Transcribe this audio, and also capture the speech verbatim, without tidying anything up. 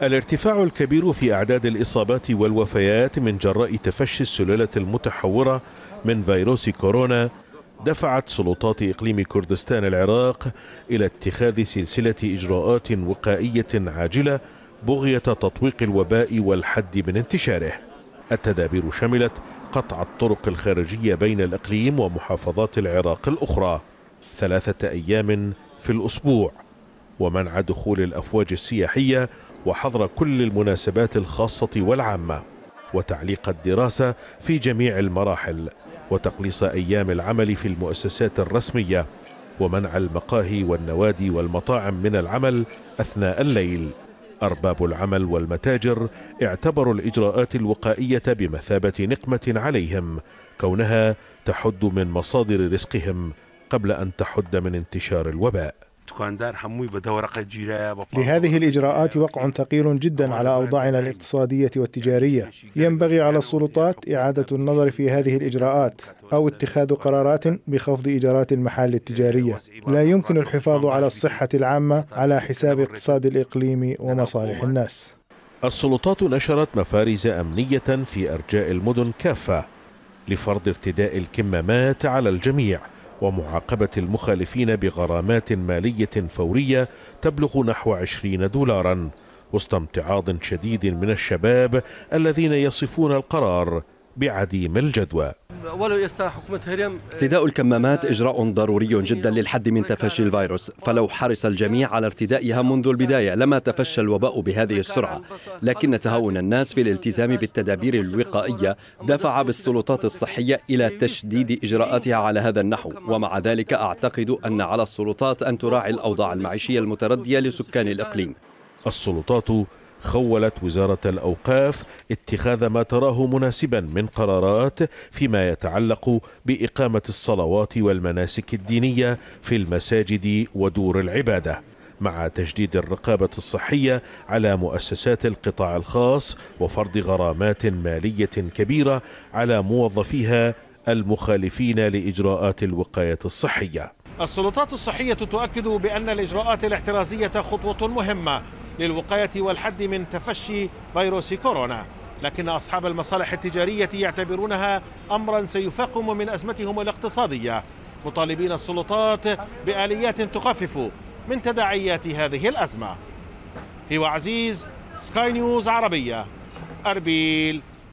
الارتفاع الكبير في أعداد الإصابات والوفيات من جراء تفشي السلالة المتحورة من فيروس كورونا دفعت سلطات إقليم كردستان العراق إلى اتخاذ سلسلة إجراءات وقائية عاجلة بغية تطويق الوباء والحد من انتشاره. التدابير شملت قطع الطرق الخارجية بين الإقليم ومحافظات العراق الأخرى ثلاثة أيام في الأسبوع، ومنع دخول الأفواج السياحية، وحظر كل المناسبات الخاصة والعامة، وتعليق الدراسة في جميع المراحل، وتقليص أيام العمل في المؤسسات الرسمية، ومنع المقاهي والنوادي والمطاعم من العمل أثناء الليل. أرباب العمل والمتاجر اعتبروا الإجراءات الوقائية بمثابة نقمة عليهم، كونها تحد من مصادر رزقهم قبل أن تحد من انتشار الوباء. لهذه الإجراءات وقع ثقيل جدا على أوضاعنا الاقتصادية والتجارية. ينبغي على السلطات إعادة النظر في هذه الإجراءات أو اتخاذ قرارات بخفض إيجارات المحال التجارية. لا يمكن الحفاظ على الصحة العامة على حساب اقتصاد الإقليم ومصالح الناس. السلطات نشرت مفارز أمنية في أرجاء المدن كافة لفرض ارتداء الكمامات على الجميع، ومعاقبة المخالفين بغرامات مالية فورية تبلغ نحو عشرين دولارا، وسط امتعاض شديد من الشباب الذين يصفون القرار بعديم الجدوى. ارتداء الكمامات إجراء ضروري جدا للحد من تفشي الفيروس، فلو حرص الجميع على ارتدائها منذ البداية لما تفشى الوباء بهذه السرعة، لكن تهاون الناس في الالتزام بالتدابير الوقائية دفع بالسلطات الصحية إلى تشديد إجراءاتها على هذا النحو. ومع ذلك أعتقد أن على السلطات أن تراعي الأوضاع المعيشية المتردية لسكان الإقليم. السلطات خولت وزارة الأوقاف اتخاذ ما تراه مناسبا من قرارات فيما يتعلق بإقامة الصلوات والمناسك الدينية في المساجد ودور العبادة، مع تجديد الرقابة الصحية على مؤسسات القطاع الخاص وفرض غرامات مالية كبيرة على موظفيها المخالفين لإجراءات الوقاية الصحية. السلطات الصحية تؤكد بأن الإجراءات الاحترازية خطوة مهمة للوقاية والحد من تفشي فيروس كورونا، لكن أصحاب المصالح التجارية يعتبرونها أمرا سيفاقم من أزمتهم الاقتصادية، مطالبين السلطات بآليات تخفف من تداعيات هذه الأزمة. هو عزيز، سكاي نيوز عربية، أربيل.